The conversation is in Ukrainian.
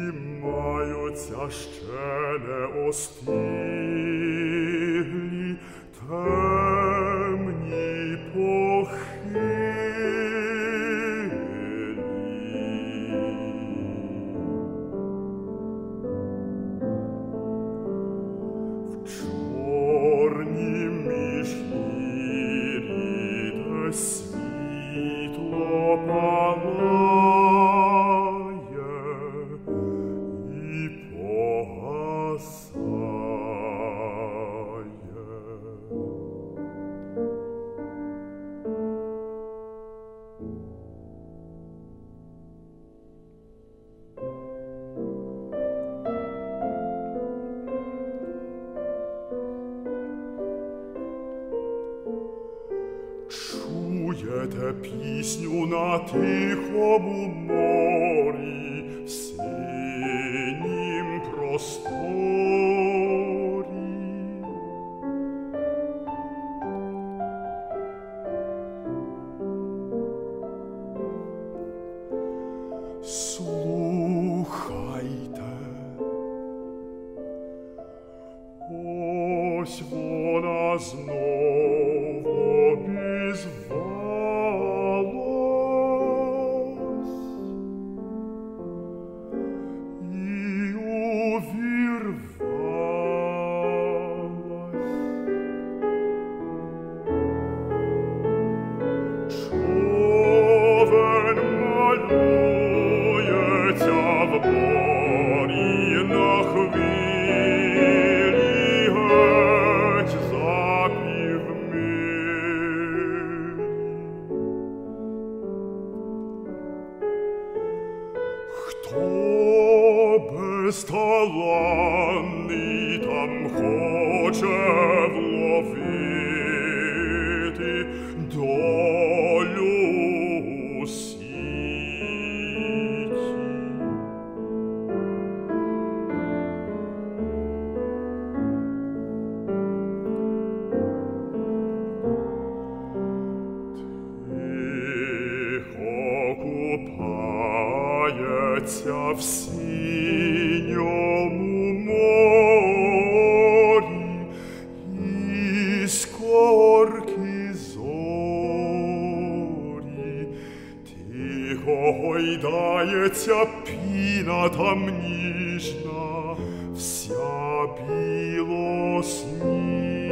Підіймаються ще не остиглі темні похилі. В чорнім міжгір'ї, де світло палає і погасає. Чуєте пісню на тихому морі, в синім просторі? Слухайте, ось вона знов обізвалась і увірвалась. Човен малюється в морі на хвилі геть за півмилі. Хто безталанний там хоче вловити долю у світі? Тихо купається в синьому морі іскорки зорі. Тихо гойдається піна там ніжна, вся білосніжна.